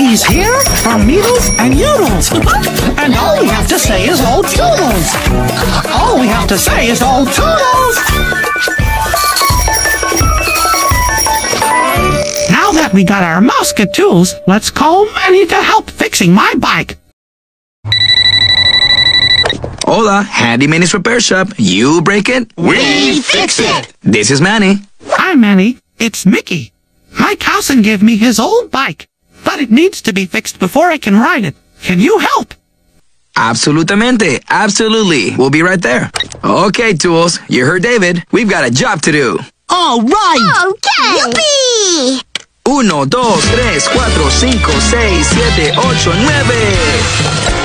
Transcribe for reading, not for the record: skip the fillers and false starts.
He's here for meedles and yoodles. And all we have to say is old toodles. All we have to say is old toodles. Now that we got our musket tools, let's call Manny to help fixing my bike. Hola, Handy Manny's Repair Shop. You break it, We fix it! This is Manny. Hi, Manny. It's Mickey. My cousin gave me his old bike, but it needs to be fixed before I can ride it. Can you help? Absolutamente, absolutely. We'll be right there. Okay, Tools, you heard David. We've got a job to do. All right! Okay! Yippee! 1, 2, 3, 4, 5, 6, 7, 8, 9.